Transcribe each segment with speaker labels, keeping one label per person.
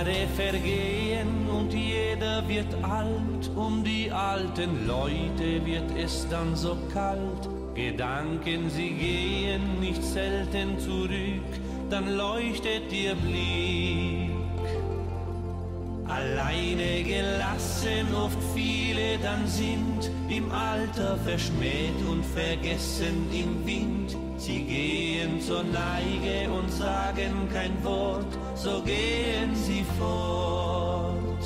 Speaker 1: Jahre vergehen und jeder wird alt, um die alten Leute wird es dann so kalt. Gedanken, sie gehen nicht selten zurück, dann leuchtet ihr Blick. Alleine gelassen oft viele dann sind, im Alter verschmäht und vergessen im Wind. Sie gehen zur Neige und sagen kein Wort, so gehen sie fort.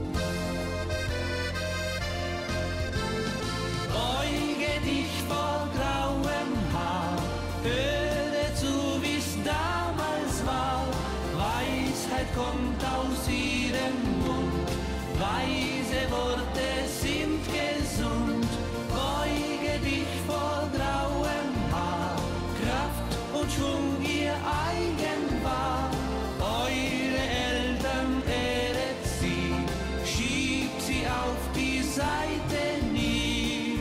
Speaker 1: Beuge dich vor grauem Haar, höre zu, wie's damals war. Weisheit kommt aus ihrem Mund, weise Worte sind gesund. Beuge dich vor grauem Haar, Kraft und Schwung ihr eigen war. Eure Eltern ehret sie, schiebt sie auf die Seite nie.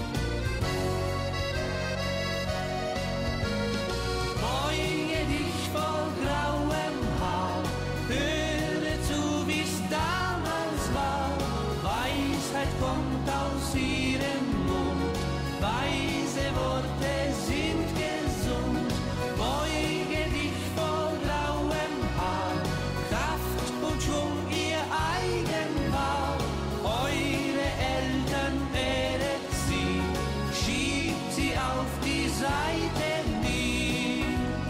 Speaker 1: Beuge dich vor grauem Haar, höre zu, wie's damals war. Weisheit kommt aus ihrem Mund, weise Worte sind gesund. Beuge dich vor grauem Haar, Kraft und Schwung ihr eigen war. Eure Eltern ehret sie, schiebt sie auf die Seite nie.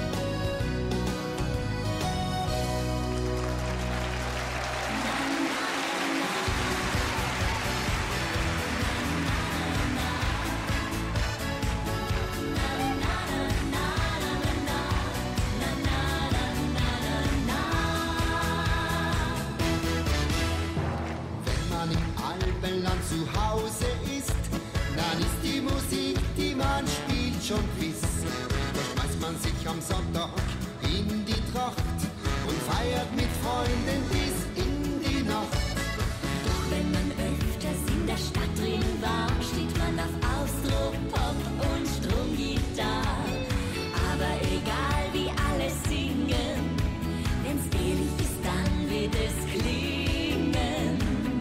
Speaker 2: Wenn man im Alpenland zu Hause ist, dann ist die Musik, die man spielt, schon Quiz. Da schmeißt man sich am Sonntag in die Tracht und feiert mit Freunden bis in die Nacht.
Speaker 3: Doch wenn man öfters in der Stadt drin war, steht man auf Austro, Pop und Stromgitarre. Aber egal wie alle singen, wenn's ehrlich ist, dann wird es klingen.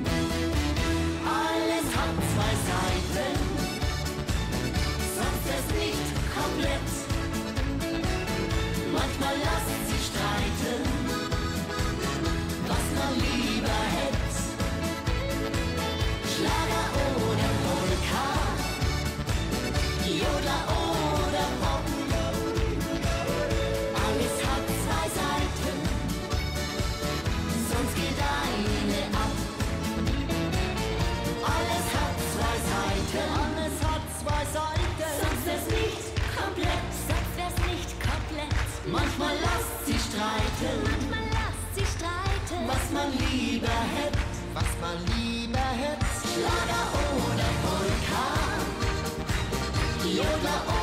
Speaker 3: Alles hat zwei Seiten, sonst ist nicht komplett. Manchmal lasst sich streiten, was man lieber hätt. Schlager oder Polka, Jodler oder Pop. Alles hat zwei Seiten, sonst geht eine ab. Alles hat zwei Seiten,
Speaker 2: Alles hat zwei Seiten,
Speaker 3: sonst ist nicht komplett, sonst wär's nicht komplett.
Speaker 2: manchmal lasst sie streiten,
Speaker 3: Manchmal lasst sie streiten,
Speaker 2: was man lieber hätt, was man lieber hätt.
Speaker 3: Schlager oder Polka,
Speaker 2: Jodler